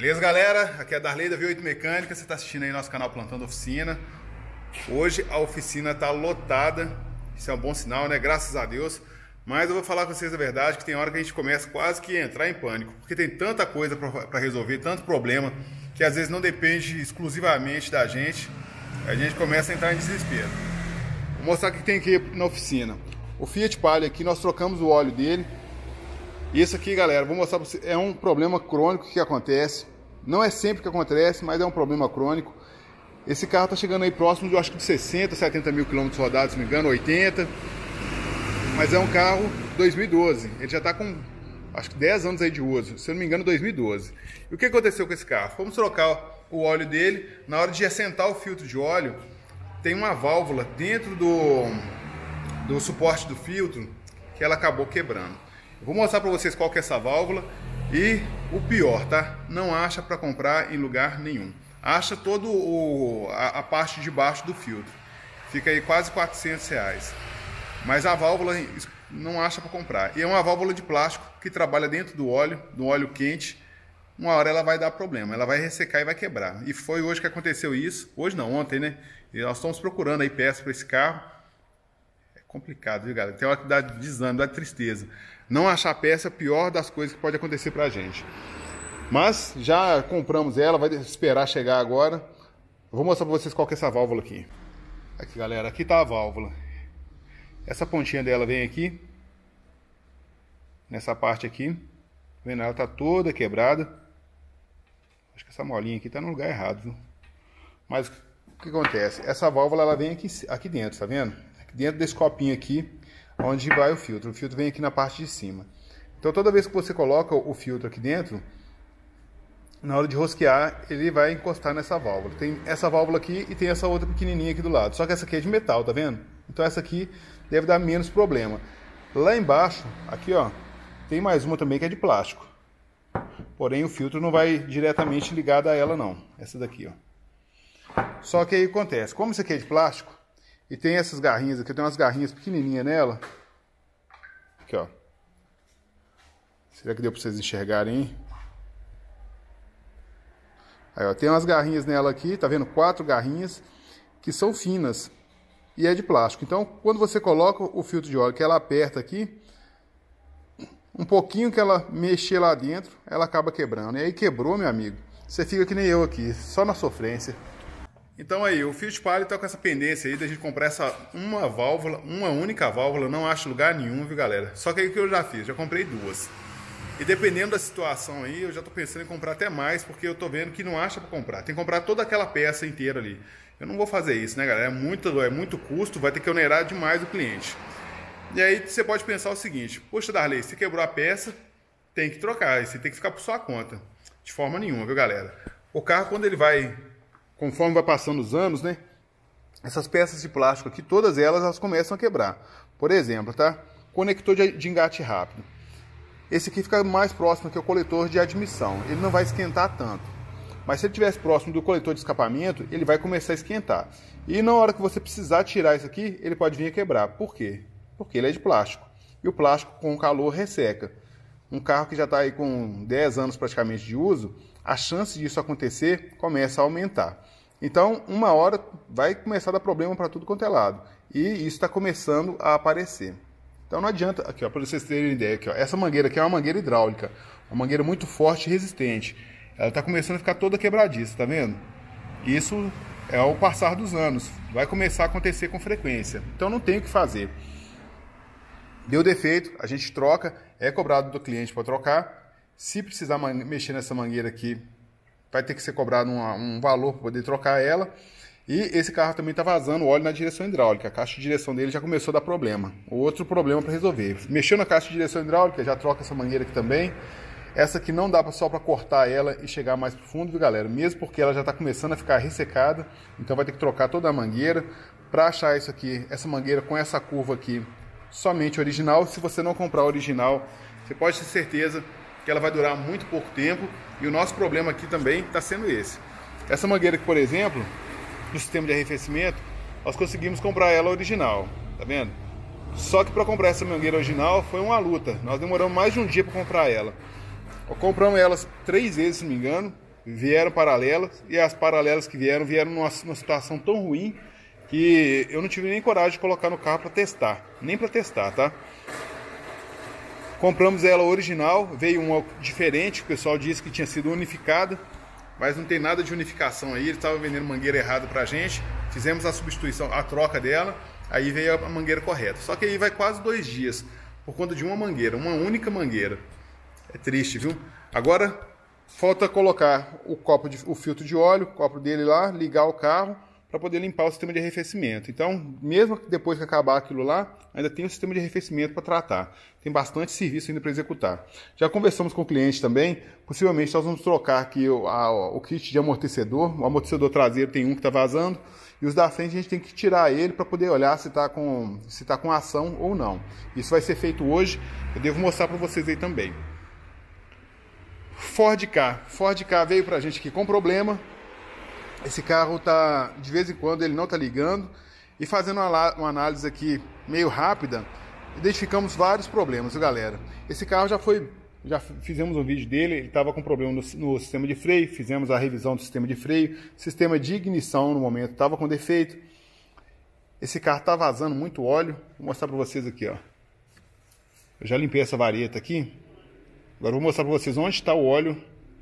Beleza, galera? Aqui é a Darley da V8 Mecânica. Você está assistindo aí nosso canal Plantando Oficina. Hoje a oficina está lotada. Isso é um bom sinal, né? Graças a Deus. Mas eu vou falar com vocês a verdade, que tem hora que a gente começa quase que a entrar em pânico. Porque tem tanta coisa para resolver, tanto problema, que às vezes não depende exclusivamente da gente. A gente começa a entrar em desespero. Vou mostrar o que tem aqui na oficina. O Fiat Palio aqui, nós trocamos o óleo dele. Isso aqui, galera, vou mostrar para vocês, é um problema crônico que acontece. Não é sempre que acontece, mas é um problema crônico. Esse carro tá chegando aí próximo de, eu acho que de 60, 70 mil quilômetros rodados, se não me engano, 80. Mas é um carro 2012. Ele já tá com, acho que 10 anos aí de uso, se eu não me engano, 2012. E o que aconteceu com esse carro? Vamos trocar o óleo dele. Na hora de assentar o filtro de óleo, tem uma válvula dentro do suporte do filtro que ela acabou quebrando. Eu vou mostrar para vocês qual que é essa válvula e o pior, tá? Não acha para comprar em lugar nenhum. Acha toda a parte de baixo do filtro. Fica aí quase R$400. Mas a válvula não acha para comprar. E é uma válvula de plástico que trabalha dentro do óleo quente. Uma hora ela vai dar problema, ela vai ressecar e vai quebrar. E foi hoje que aconteceu isso. Hoje não, ontem, né? E nós estamos procurando aí peças para esse carro. Complicado, viu, galera? Tem hora que dá desânimo, dá tristeza. Não achar peça é a pior das coisas que pode acontecer pra gente. Mas já compramos ela, vai esperar chegar agora. Eu vou mostrar pra vocês qual que é essa válvula aqui. Aqui, galera, aqui tá a válvula. Essa pontinha dela vem aqui. Nessa parte aqui. Tá vendo? Ela tá toda quebrada. Acho que essa molinha aqui tá no lugar errado, viu? Mas o que acontece? Essa válvula ela vem aqui dentro, tá vendo? Dentro desse copinho aqui, onde vai o filtro. O filtro vem aqui na parte de cima. Então toda vez que você coloca o filtro aqui dentro, na hora de rosquear, ele vai encostar nessa válvula. Tem essa válvula aqui e tem essa outra pequenininha aqui do lado. Só que essa aqui é de metal, tá vendo? Então essa aqui deve dar menos problema. Lá embaixo, aqui ó, tem mais uma também que é de plástico. Porém o filtro não vai diretamente ligado a ela não. Essa daqui ó. Só que aí acontece, como isso aqui é de plástico, e tem essas garrinhas aqui, tem umas garrinhas pequenininhas nela. Aqui, ó. Será que deu para vocês enxergarem, hein? Aí, ó, tem umas garrinhas nela aqui, tá vendo? 4 garrinhas que são finas e é de plástico. Então, quando você coloca o filtro de óleo, que ela aperta aqui, um pouquinho que ela mexer lá dentro, ela acaba quebrando. E aí quebrou, meu amigo, você fica que nem eu aqui, só na sofrência. Então aí, o Fiat Palio tá com essa pendência aí da gente comprar uma válvula, uma única válvula, não acho lugar nenhum, viu, galera? Só que aí o que eu já fiz? Já comprei 2. E dependendo da situação aí, eu já tô pensando em comprar até mais, porque eu tô vendo que não acha para comprar. Tem que comprar toda aquela peça inteira ali. Eu não vou fazer isso, né, galera? É muito custo, vai ter que onerar demais o cliente. E aí você pode pensar o seguinte: poxa, Darley, se quebrou a peça, tem que trocar, e você tem que ficar por sua conta. De forma nenhuma, viu, galera? O carro, quando ele vai, conforme vai passando os anos, né? Essas peças de plástico aqui, todas elas começam a quebrar. Por exemplo, tá? Conector de engate rápido. Esse aqui fica mais próximo que o coletor de admissão. Ele não vai esquentar tanto. Mas se ele estivesse próximo do coletor de escapamento, ele vai começar a esquentar. E na hora que você precisar tirar isso aqui, ele pode vir a quebrar. Por quê? Porque ele é de plástico. E o plástico com calor resseca. Um carro que já está aí com 10 anos praticamente de uso, a chance disso acontecer começa a aumentar. Então, uma hora vai começar a dar problema para tudo quanto é lado. E isso está começando a aparecer. Então não adianta, aqui ó, para vocês terem ideia, aqui, ó, essa mangueira aqui é uma mangueira hidráulica, uma mangueira muito forte e resistente. Ela está começando a ficar toda quebradiça, tá vendo? Isso é ao passar dos anos, vai começar a acontecer com frequência. Então não tem o que fazer. Deu defeito, a gente troca, é cobrado do cliente para trocar. Se precisar mexer nessa mangueira aqui, vai ter que ser cobrado um valor para poder trocar ela. E esse carro também está vazando óleo na direção hidráulica. A caixa de direção dele já começou a dar problema. Outro problema para resolver. Mexeu na caixa de direção hidráulica, já troca essa mangueira aqui também. Essa aqui não dá só para cortar ela e chegar mais profundo, viu, galera? Mesmo porque ela já está começando a ficar ressecada. Então vai ter que trocar toda a mangueira. Para achar isso aqui, essa mangueira com essa curva aqui, somente original. Se você não comprar original, você pode ter certeza que ela vai durar muito pouco tempo. E o nosso problema aqui também está sendo esse. Essa mangueira aqui, por exemplo, do sistema de arrefecimento, nós conseguimos comprar ela original, tá vendo? Só que para comprar essa mangueira original foi uma luta. Nós demoramos mais de um dia para comprar ela. Compramos elas 3 vezes, se não me engano. vieram paralelas, e as paralelas que vieram numa situação tão ruim que eu não tive nem coragem de colocar no carro para testar, nem para testar, tá? Compramos ela original, veio uma diferente, o pessoal disse que tinha sido unificada, mas não tem nada de unificação aí, eles estavam vendendo mangueira errada pra gente, fizemos a substituição, a troca dela, aí veio a mangueira correta. Só que aí vai quase 2 dias, por conta de uma mangueira, uma única mangueira. É triste, viu? Agora, falta colocar o filtro de óleo, o copo dele lá, ligar o carro, para poder limpar o sistema de arrefecimento. Então, mesmo depois que acabar aquilo lá, ainda tem o sistema de arrefecimento para tratar. Tem bastante serviço ainda para executar. Já conversamos com o cliente também, possivelmente nós vamos trocar aqui o kit de amortecedor. O amortecedor traseiro tem um que está vazando, e os da frente a gente tem que tirar ele para poder olhar se está com ação ou não. Isso vai ser feito hoje, eu devo mostrar para vocês aí também. Ford Ka veio para a gente aqui com problema. Esse carro tá, de vez em quando ele não tá ligando, e fazendo uma análise aqui meio rápida, identificamos vários problemas, viu, galera? Esse carro já fizemos um vídeo dele, ele estava com problema no sistema de freio, fizemos a revisão do sistema de freio, sistema de ignição no momento estava com defeito. Esse carro tá vazando muito óleo, vou mostrar para vocês aqui, ó. Eu já limpei essa vareta aqui, agora vou mostrar para vocês onde está o óleo.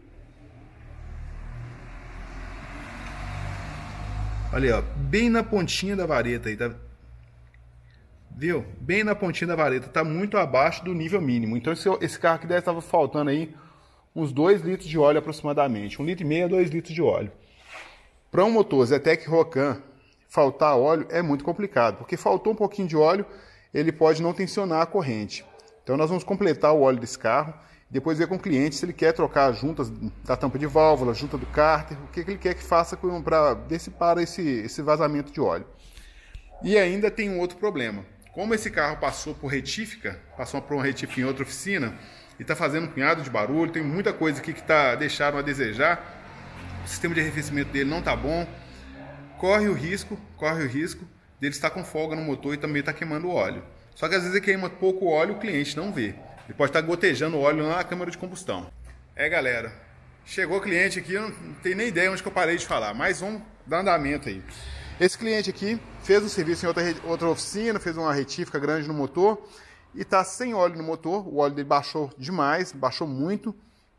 Olha aí, ó, bem na pontinha da vareta aí, tá? Viu? Bem na pontinha da vareta, tá muito abaixo do nível mínimo. Então esse carro aqui deve estar faltando aí uns 2 litros de óleo aproximadamente. 1,5 litro a 2 litros de óleo. Para um motor Zetec Rocan faltar óleo é muito complicado, porque faltou um pouquinho de óleo, ele pode não tensionar a corrente. Então nós vamos completar o óleo desse carro, depois ver com o cliente se ele quer trocar as juntas da tampa de válvula, junta do cárter, o que ele quer que faça para dissipar esse vazamento de óleo. E ainda tem um outro problema. Como esse carro passou por retífica, passou por uma retífica em outra oficina, e está fazendo um punhado de barulho, tem muita coisa aqui que deixaram a desejar, o sistema de arrefecimento dele não está bom, corre o risco dele estar com folga no motor e também está queimando o óleo. Só que às vezes ele queima pouco óleo e o cliente não vê. Ele pode estar gotejando óleo na câmara de combustão. Galera, chegou o cliente aqui, eu não tenho nem ideia onde que eu parei de falar, mas vamos dar andamento aí. Esse cliente aqui fez um serviço em outra oficina, fez uma retífica grande no motor e está sem óleo no motor. O óleo dele baixou demais, baixou muito.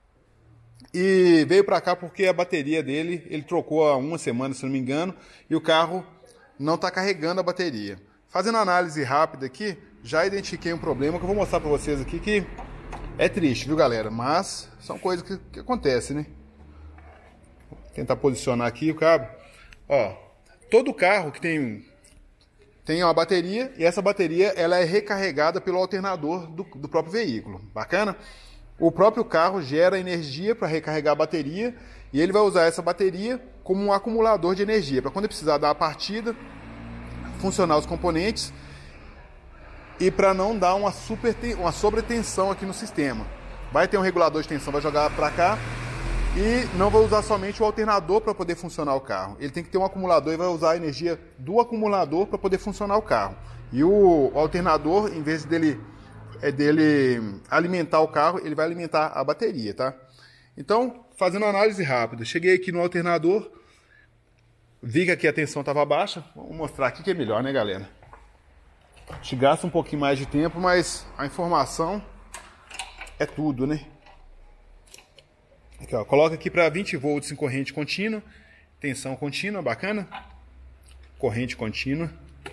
E veio para cá porque a bateria dele, ele trocou há 1 semana, se não me engano, e o carro não está carregando a bateria. Fazendo análise rápida aqui, já identifiquei um problema que eu vou mostrar para vocês aqui, que é triste, viu, galera? Mas são coisas que acontecem, né? Vou tentar posicionar aqui o cabo. Ó, todo carro que tem uma bateria, e essa bateria ela é recarregada pelo alternador do próprio veículo. Bacana? O próprio carro gera energia para recarregar a bateria, e ele vai usar essa bateria como um acumulador de energia, para quando ele precisar dar a partida, funcionar os componentes, e para não dar uma sobretensão aqui no sistema. Vai ter um regulador de tensão, vai jogar para cá, e não vai usar somente o alternador para poder funcionar o carro. Ele tem que ter um acumulador e vai usar a energia do acumulador para poder funcionar o carro. E o alternador, em vez dele alimentar o carro, ele vai alimentar a bateria, tá? Então, fazendo uma análise rápida, cheguei aqui no alternador, vi que aqui a tensão estava baixa. Vou mostrar aqui que é melhor, né, galera? A gente gasta um pouquinho mais de tempo, mas a informação é tudo, né? Aqui, ó, coloca aqui para 20 volts em corrente contínua, tensão contínua, bacana? Corrente contínua.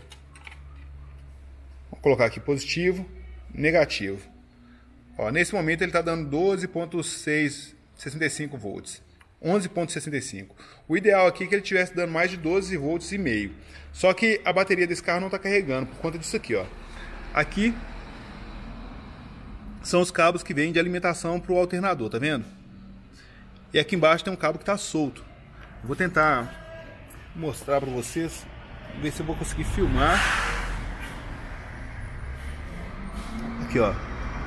Vou colocar aqui positivo, negativo. Ó, nesse momento ele está dando 12,65 volts. 11,65. O ideal aqui é que ele estivesse dando mais de 12 volts e meio. Só que a bateria desse carro não está carregando por conta disso aqui, ó. Aqui são os cabos que vêm de alimentação para o alternador, tá vendo? E aqui embaixo tem um cabo que está solto. Vou tentar mostrar para vocês, ver se eu vou conseguir filmar. Aqui, ó.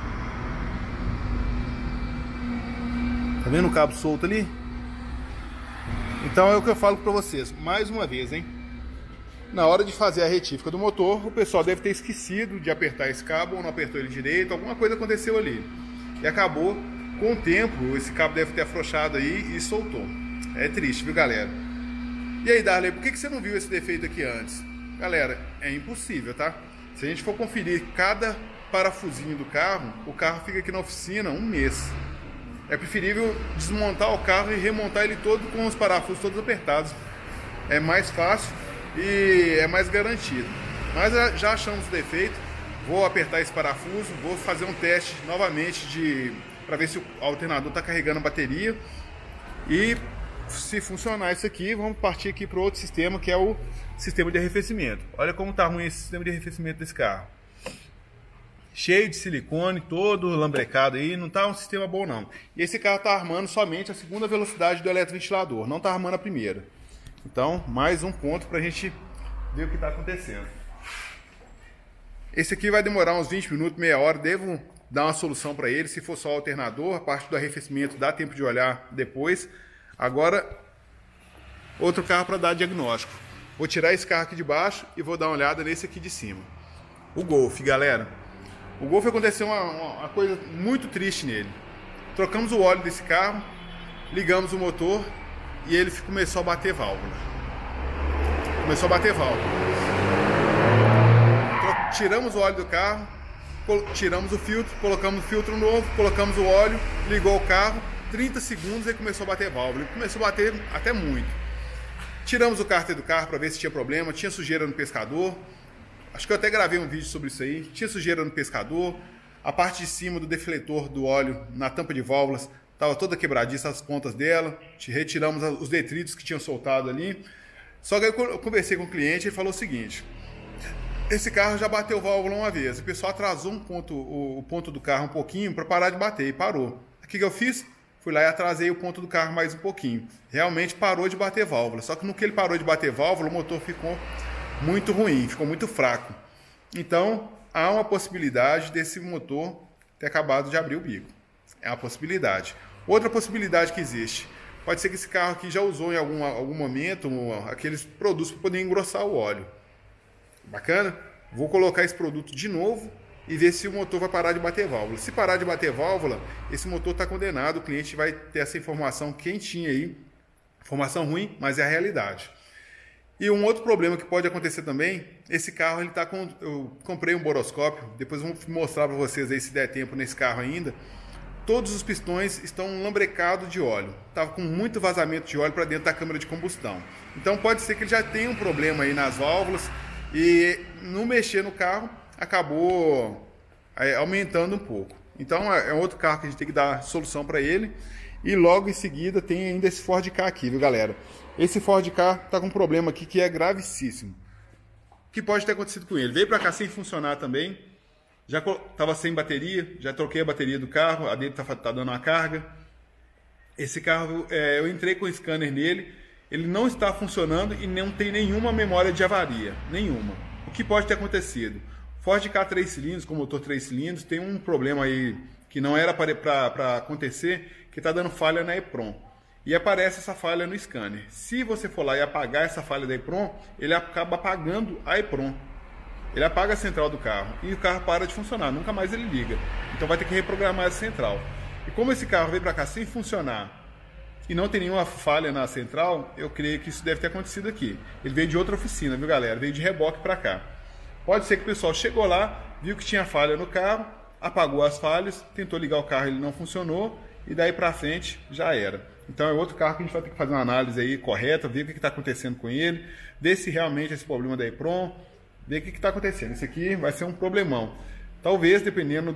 Tá vendo o cabo solto ali? Então é o que eu falo para vocês, mais uma vez, hein? Na hora de fazer a retífica do motor, o pessoal deve ter esquecido de apertar esse cabo, ou não apertou ele direito, alguma coisa aconteceu ali. E acabou, com o tempo, esse cabo deve ter afrouxado aí e soltou. É triste, viu, galera? E aí, Darley, por que você não viu esse defeito aqui antes? Galera, é impossível, tá? Se a gente for conferir cada parafusinho do carro, o carro fica aqui na oficina um mês. É preferível desmontar o carro e remontar ele todo com os parafusos todos apertados. É mais fácil e é mais garantido. Mas já achamos o defeito. Vou apertar esse parafuso, vou fazer um teste novamente para ver se o alternador está carregando a bateria. E se funcionar isso aqui, vamos partir aqui para o outro sistema, que é o sistema de arrefecimento. Olha como está ruim esse sistema de arrefecimento desse carro. Cheio de silicone, todo lambrecado aí, não está um sistema bom não. E esse carro está armando somente a segunda velocidade do eletroventilador, não está armando a primeira. Então, mais um ponto para a gente ver o que está acontecendo. Esse aqui vai demorar uns 20 minutos, meia hora, devo dar uma solução para ele. Se for só o alternador, a parte do arrefecimento dá tempo de olhar depois. Agora, outro carro para dar diagnóstico. Vou tirar esse carro aqui de baixo e vou dar uma olhada nesse aqui de cima. O Golf, galera. O Golf aconteceu uma coisa muito triste nele. Trocamos o óleo desse carro, ligamos o motor e ele começou a bater válvula. Começou a bater válvula. Tiramos o óleo do carro, tiramos o filtro, colocamos o filtro novo, colocamos o óleo, ligou o carro, 30 segundos ele começou a bater válvula. Ele começou a bater até muito. Tiramos o cárter do carro para ver se tinha problema, tinha sujeira no pescador. Acho que eu até gravei um vídeo sobre isso aí. Tinha sujeira no pescador. A parte de cima do defletor do óleo na tampa de válvulas estava toda quebradiça, as pontas dela. Retiramos os detritos que tinham soltado ali. Só que eu conversei com o cliente e ele falou o seguinte: esse carro já bateu válvula uma vez. O pessoal atrasou o ponto do carro um pouquinho para parar de bater e parou. O que eu fiz? Fui lá e atrasei o ponto do carro mais um pouquinho. Realmente parou de bater válvula. Só que no que ele parou de bater válvula, o motor ficou muito ruim, ficou muito fraco. Então, há uma possibilidade desse motor ter acabado de abrir o bico. É uma possibilidade. Outra possibilidade que existe, pode ser que esse carro aqui já usou em algum momento aqueles produtos para poder engrossar o óleo. Bacana? Vou colocar esse produto de novo e ver se o motor vai parar de bater válvula. Se parar de bater válvula, esse motor está condenado, o cliente vai ter essa informação quentinha aí. Informação ruim, mas é a realidade. E um outro problema que pode acontecer também, esse carro ele tá com, eu comprei um boroscópio, depois eu vou mostrar para vocês aí se der tempo nesse carro ainda. Todos os pistões estão lambrecados de óleo, estava com muito vazamento de óleo para dentro da câmara de combustão. Então pode ser que ele já tenha um problema aí nas válvulas e no mexer no carro acabou aumentando um pouco. Então é outro carro que a gente tem que dar solução para ele. E logo em seguida tem ainda esse Ford Ka aqui, viu, galera? Esse Ford Ka tá com um problema aqui que é gravissíssimo. O que pode ter acontecido com ele? Veio para cá sem funcionar também. Já estava sem bateria, já troquei a bateria do carro, a dele tá dando uma carga. Esse carro, eu entrei com o scanner nele, ele não está funcionando e não tem nenhuma memória de avaria, nenhuma. O que pode ter acontecido? Ford Ka 3 cilindros, com motor 3 cilindros, tem um problema aí que não era para acontecer, que está dando falha na EPROM. E aparece essa falha no scanner. Se você for lá e apagar essa falha da EPROM, ele acaba apagando a EPROM. Ele apaga a central do carro e o carro para de funcionar, nunca mais ele liga. Então vai ter que reprogramar essa central. E como esse carro veio para cá sem funcionar e não tem nenhuma falha na central, eu creio que isso deve ter acontecido aqui. Ele veio de outra oficina, viu, galera? Veio de reboque para cá. Pode ser que o pessoal chegou lá, viu que tinha falha no carro, apagou as falhas, tentou ligar o carro, ele não funcionou e daí para frente já era. Então é outro carro que a gente vai ter que fazer uma análise aí correta, ver o que está acontecendo com ele, ver se realmente esse problema da EPROM, ver o que está acontecendo. Isso aqui vai ser um problemão. Talvez, dependendo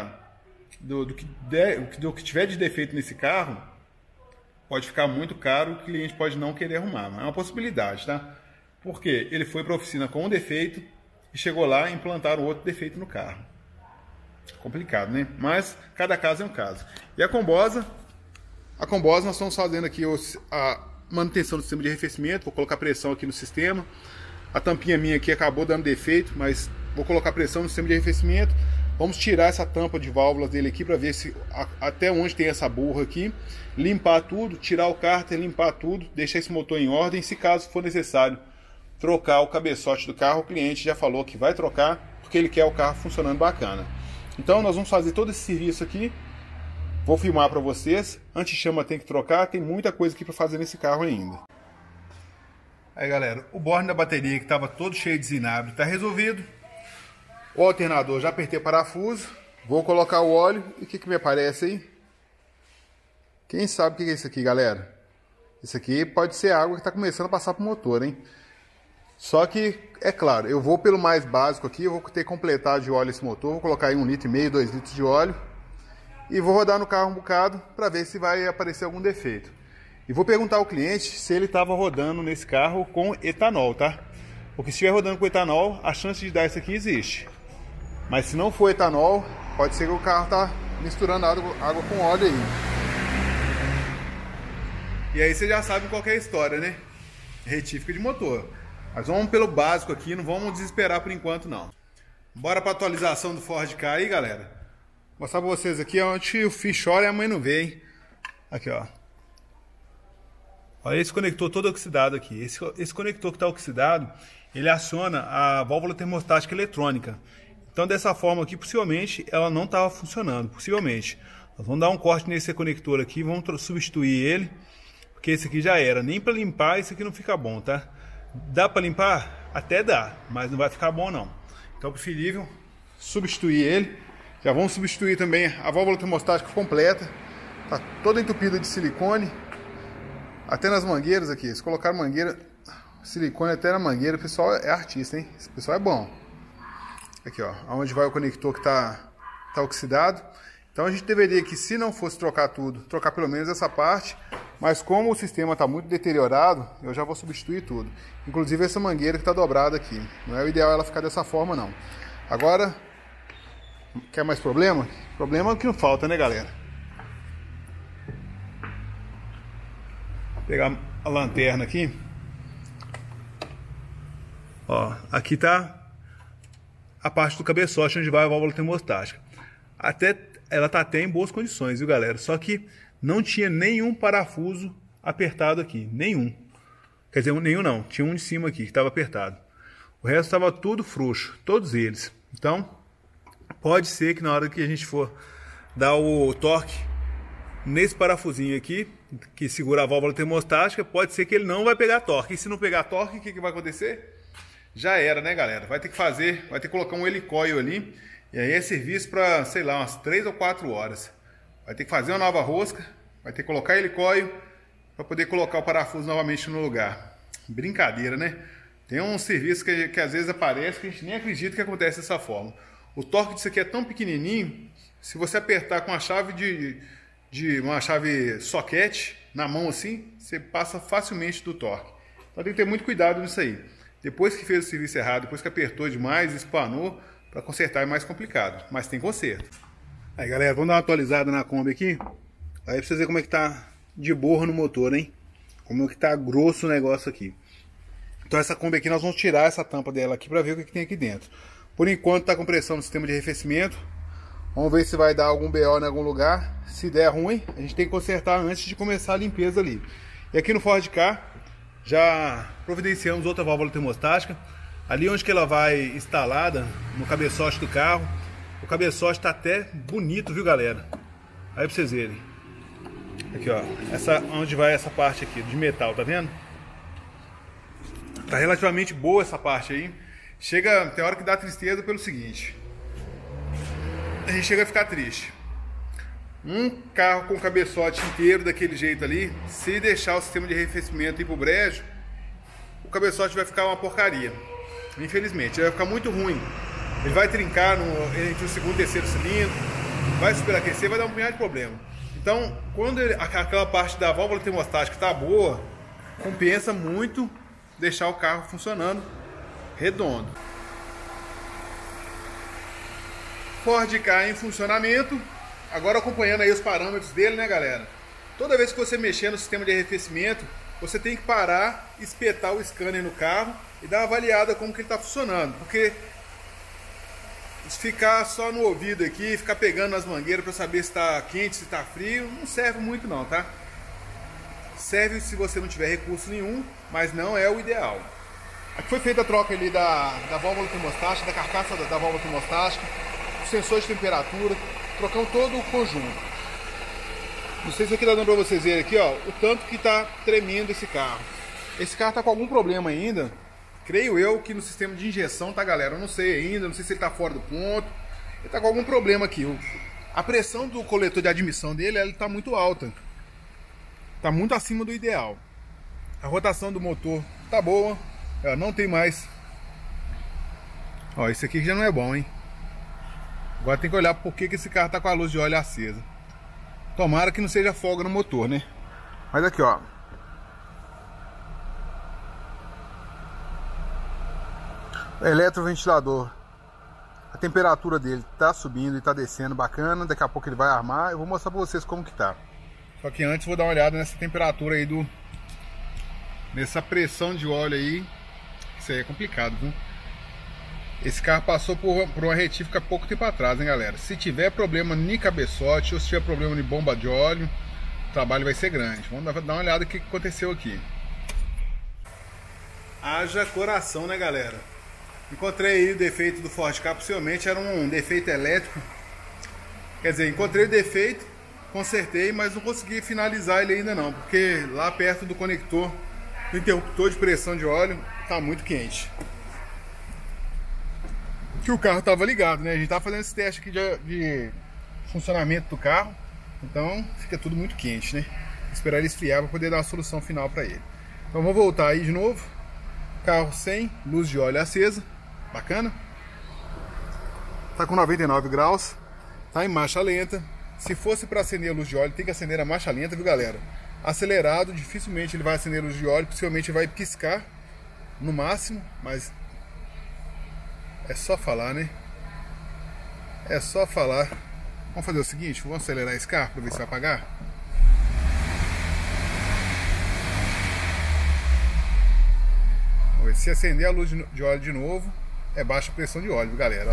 do que tiver de defeito nesse carro, pode ficar muito caro, o cliente pode não querer arrumar. Mas é uma possibilidade, tá? Porque ele foi para a oficina com um defeito e chegou lá e implantaram outro defeito no carro. Complicado, né? Mas cada caso é um caso. E a Combosa nós estamos fazendo aqui a manutenção do sistema de arrefecimento. Vou colocar pressão aqui no sistema. A tampinha minha aqui acabou dando defeito, mas vou colocar pressão no sistema de arrefecimento. Vamos tirar essa tampa de válvulas dele aqui para ver se até onde tem essa burra aqui. Limpar tudo, tirar o cárter, limpar tudo, deixar esse motor em ordem. Se caso for necessário trocar o cabeçote do carro, o cliente já falou que vai trocar, porque ele quer o carro funcionando bacana. Então nós vamos fazer todo esse serviço aqui Vou filmar para vocês. Anti-chama tem que trocar, tem muita coisa aqui para fazer nesse carro ainda. Aí galera, o borne da bateria que estava todo cheio de zinabre está resolvido. O alternador já apertei o parafuso. Vou colocar o óleo e o que me aparece aí? Quem sabe o que é isso aqui, galera? Isso aqui pode ser água que está começando a passar para o motor, hein? Só que, é claro, eu vou pelo mais básico aqui. Eu vou ter que completar de óleo esse motor. Vou colocar aí 1,5 litro, 2 litros de óleo. E vou rodar no carro um bocado para ver se vai aparecer algum defeito. E vou perguntar ao cliente se ele estava rodando nesse carro com etanol, tá? Porque se estiver rodando com etanol, a chance de dar isso aqui existe. Mas se não for etanol, pode ser que o carro tá misturando água com óleo aí. E aí você já sabe qual que é a história, né? Retífica de motor. Mas vamos pelo básico aqui, não vamos desesperar por enquanto não. Bora para atualização do Ford Ka aí, galera. Vou mostrar pra vocês aqui onde o filho chora e a mãe não vê, hein? Aqui, ó. Olha esse conector todo oxidado aqui. Esse conector que está oxidado, ele aciona a válvula termostática eletrônica. Então, dessa forma aqui, possivelmente, ela não estava funcionando. Possivelmente. Nós vamos dar um corte nesse conector aqui, vamos substituir ele. Porque esse aqui já era. Nem para limpar, esse aqui não fica bom, tá? Dá para limpar? Até dá, mas não vai ficar bom, não. Então, é preferível substituir ele. Já vamos substituir também a válvula termostática completa. Tá toda entupida de silicone. Até nas mangueiras aqui. Se colocar mangueira, silicone até na mangueira, o pessoal é artista, hein? Esse pessoal é bom. Aqui, ó. Onde vai o conector que tá oxidado. Então a gente deveria aqui, se não fosse trocar tudo, trocar pelo menos essa parte. Mas como o sistema está muito deteriorado, eu já vou substituir tudo. Inclusive essa mangueira que está dobrada aqui. Não é o ideal ela ficar dessa forma, não. Agora... Quer mais problema? Problema é o que não falta, né, galera? Vou pegar a lanterna aqui. Ó, aqui tá a parte do cabeçote onde vai a válvula termostática. Ela tá até em boas condições, viu, galera? Só que não tinha nenhum parafuso apertado aqui, nenhum. Quer dizer, nenhum não, tinha um de cima aqui que estava apertado. O resto estava tudo frouxo, todos eles. Então... pode ser que na hora que a gente for dar o torque nesse parafusinho aqui, que segura a válvula termostática, pode ser que ele não vai pegar torque. E se não pegar torque, o que vai acontecer? Já era, né, galera? Vai ter que colocar um helicoil ali, e aí é serviço para, sei lá, umas 3 ou 4 horas. Vai ter que fazer uma nova rosca, vai ter que colocar helicoil para poder colocar o parafuso novamente no lugar. Brincadeira, né? Tem um serviço que às vezes aparece que a gente nem acredita que acontece dessa forma. O torque disso aqui é tão pequenininho, se você apertar com a chave uma chave soquete na mão assim, você passa facilmente do torque. Então tem que ter muito cuidado nisso aí. Depois que fez o serviço errado, depois que apertou demais, espanou, para consertar é mais complicado, mas tem conserto. Aí galera, vamos dar uma atualizada na Kombi aqui, aí pra vocês verem como é que tá de borra no motor, hein? Como é que tá grosso o negócio aqui. Então essa Kombi aqui nós vamos tirar essa tampa dela aqui para ver o que tem aqui dentro. Por enquanto está com pressão no sistema de arrefecimento. Vamos ver se vai dar algum BO em algum lugar. Se der ruim, a gente tem que consertar antes de começar a limpeza ali. E aqui no Ford Ka, já providenciamos outra válvula termostática. Ali onde que ela vai instalada, no cabeçote do carro. O cabeçote está até bonito, viu, galera? Aí para vocês verem. Aqui, ó. Onde vai essa parte aqui, de metal, tá vendo? Tá relativamente boa essa parte aí. Tem hora que dá tristeza pelo seguinte. A gente chega a ficar triste. Um carro com o cabeçote inteiro daquele jeito ali, se deixar o sistema de arrefecimento ir pro brejo, o cabeçote vai ficar uma porcaria. Infelizmente, ele vai ficar muito ruim. Ele vai trincar entre o segundo e terceiro cilindro, vai superaquecer, vai dar um punhado de problema. Então, quando aquela parte da válvula termostática está boa, compensa muito deixar o carro funcionando redondo. Ford Ka em funcionamento. Agora acompanhando aí os parâmetros dele, né, galera? Toda vez que você mexer no sistema de arrefecimento, você tem que parar, espetar o scanner no carro e dar uma avaliada como que ele está funcionando. Porque se ficar só no ouvido aqui, ficar pegando nas mangueiras para saber se está quente, se está frio, não serve muito não, tá? Serve se você não tiver recurso nenhum, mas não é o ideal. Aqui foi feita a troca ali da válvula termostática, da carcaça da válvula termostática, o sensor de temperatura, trocamos todo o conjunto. Não sei se aqui tá dando pra vocês verem aqui, ó, o tanto que tá tremendo esse carro. Esse carro tá com algum problema ainda. Creio eu que no sistema de injeção, tá, galera? Eu não sei ainda, não sei se ele tá fora do ponto. Ele tá com algum problema aqui. A pressão do coletor de admissão dele, ela tá muito alta. Tá muito acima do ideal. A rotação do motor tá boa. Não tem mais. Ó, esse aqui já não é bom, hein? Agora tem que olhar por que esse carro tá com a luz de óleo acesa. Tomara que não seja folga no motor, né? Mas aqui, ó. O eletroventilador. A temperatura dele tá subindo e tá descendo bacana. Daqui a pouco ele vai armar. Eu vou mostrar pra vocês como que tá. Só que antes vou dar uma olhada nessa temperatura aí nessa pressão de óleo aí. Isso aí é complicado, viu? Esse carro passou por uma retífica há pouco tempo atrás, hein, galera? Se tiver problema em cabeçote ou se tiver problema em bomba de óleo, o trabalho vai ser grande. Vamos dar uma olhada no que aconteceu aqui. Haja coração, né, galera? Encontrei aí o defeito do Ford Ka, possivelmente era um defeito elétrico. Quer dizer, encontrei o defeito, consertei, mas não consegui finalizar ele ainda não, porque lá perto do conector do interruptor de pressão de óleo tá muito quente. Que o carro estava ligado, né? A gente tá fazendo esse teste aqui de funcionamento do carro, então fica tudo muito quente, né? Esperar ele esfriar para poder dar uma solução final para ele. Então vamos voltar aí de novo. Carro sem luz de óleo acesa, bacana. Tá com 99 graus, tá em marcha lenta. Se fosse para acender a luz de óleo, tem que acender a marcha lenta, viu, galera? Acelerado, dificilmente ele vai acender a luz de óleo, possivelmente vai piscar no máximo, mas é só falar, né? É só falar. Vamos fazer o seguinte, vamos acelerar esse carro para ver se vai apagar. Vamos ver. Se acender a luz de óleo de novo, é baixa pressão de óleo, viu, galera?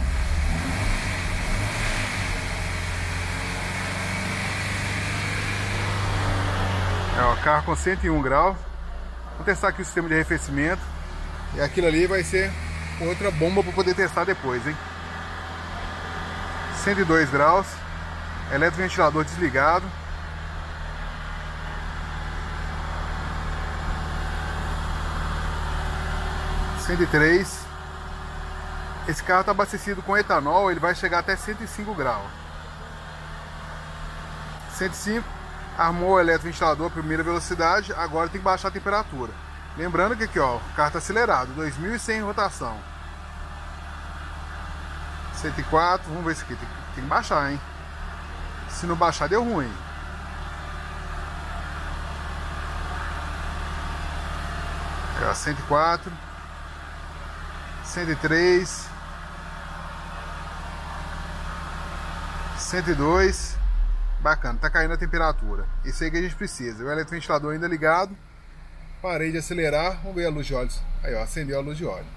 Ó. O carro com 101 graus. Vamos testar aqui o sistema de arrefecimento. E aquilo ali vai ser outra bomba para poder testar depois, hein? 102 graus, eletroventilador desligado. (103). Esse carro está abastecido com etanol, ele vai chegar até 105 graus. 105, armou o eletroventilador primeira velocidade, agora tem que baixar a temperatura. Lembrando que aqui, ó, o carro está acelerado, 2100 rotação. 104, vamos ver isso aqui, tem que baixar, hein? Se não baixar, deu ruim. Aqui, ó, 104, 103, 102, bacana, tá caindo a temperatura. Isso aí que a gente precisa, o eletroventilador ainda ligado. Parei de acelerar, vamos ver a luz de óleo. Aí, ó, acendeu a luz de óleo.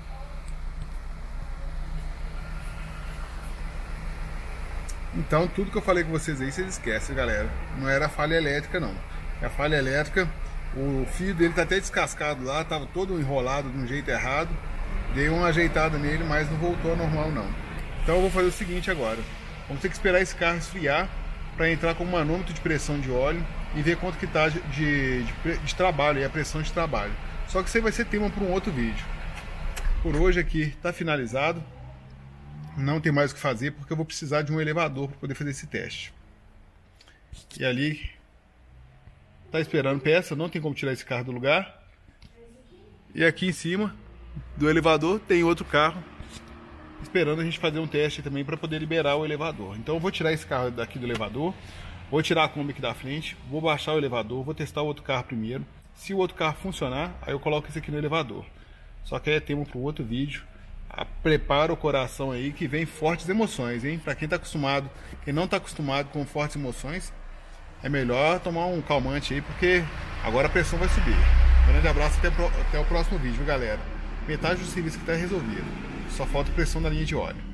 Então, tudo que eu falei com vocês aí, vocês esquecem, galera. Não era falha elétrica, não. A falha elétrica, o fio dele tá até descascado lá, tava todo enrolado de um jeito errado. Dei uma ajeitada nele, mas não voltou ao normal, não. Então, eu vou fazer o seguinte agora. Vamos ter que esperar esse carro esfriar para entrar com o manômetro de pressão de óleo e ver quanto que tá de trabalho, e a pressão de trabalho. Só que isso aí vai ser tema para um outro vídeo. Por hoje aqui tá finalizado. Não tem mais o que fazer, porque eu vou precisar de um elevador para poder fazer esse teste. E ali tá esperando peça, não tem como tirar esse carro do lugar. E aqui em cima do elevador tem outro carro esperando a gente fazer um teste também para poder liberar o elevador. Então eu vou tirar esse carro daqui do elevador. Vou tirar a Kombi aqui da frente, vou baixar o elevador, vou testar o outro carro primeiro. Se o outro carro funcionar, aí eu coloco esse aqui no elevador. Só que é tema para o outro vídeo. Prepara o coração aí que vem fortes emoções, hein? Para quem tá acostumado, quem não tá acostumado com fortes emoções, é melhor tomar um calmante aí, porque agora a pressão vai subir. Grande abraço, até o próximo vídeo, galera. Metade do serviço que tá resolvido. Só falta pressão na linha de óleo.